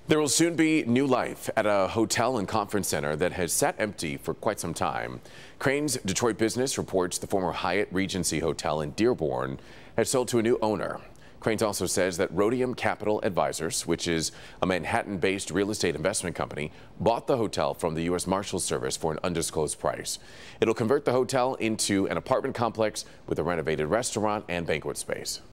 There will soon be new life at a hotel and conference center that has sat empty for quite some time. Crain's Detroit Business reports the former Hyatt Regency Hotel in Dearborn has sold to a new owner. Crain's also says that Rhodium Capital Advisors, which is a Manhattan-based real estate investment company, bought the hotel from the U.S. Marshals Service for an undisclosed price. It'll convert the hotel into an apartment complex with a renovated restaurant and banquet space.